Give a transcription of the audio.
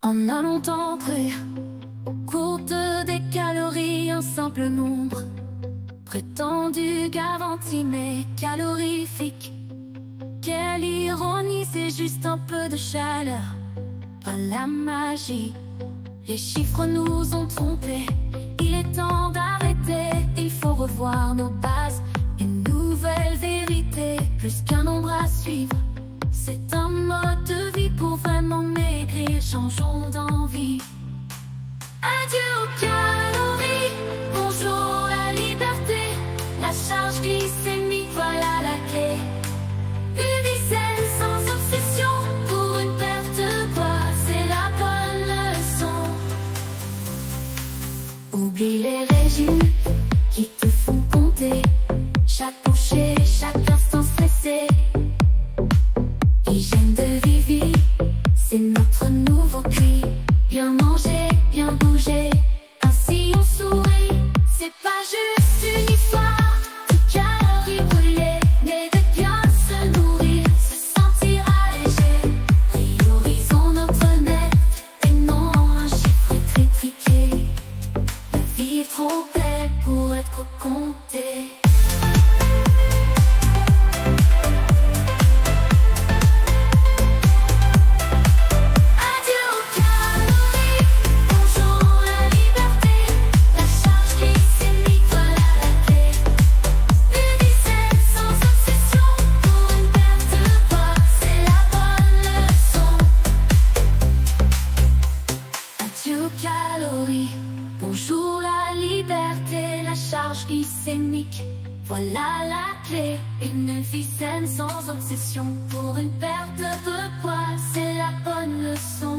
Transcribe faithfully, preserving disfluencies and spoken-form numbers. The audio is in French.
On a longtemps cru au cours de des calories, un simple nombre prétendu garanti mais calorifique. Quelle ironie, c'est juste un peu de chaleur, pas la magie. Les chiffres nous ont trompés, il est temps d'arrêter. Il faut revoir nos bases, une nouvelle vérité, plus qu'un nombre à suivre. C'est un mode de vie pour vraiment maigrir, changeons d'envie. Adieu aux calories, bonjour la liberté. La charge glycémique, voilà la clé. Une dizaine sans obsession pour une perte de poids, c'est la bonne leçon. Oublie les régimes qui te font compter chaque bouchée, chaque instant stressé. Hygiène de vie, c'est notre nouveau cri. Bien manger, bien bouger, ainsi on sourit. C'est pas juste une histoire de calories brûlées, mais de bien se nourrir, se sentir allégé. Priorisons notre net et non un chiffre tripliqué. La vie est trop belle pour être comptée. Calories, bonjour la liberté, la charge glycémique, voilà la clé. Une vie saine sans obsession pour une perte de poids, c'est la bonne leçon.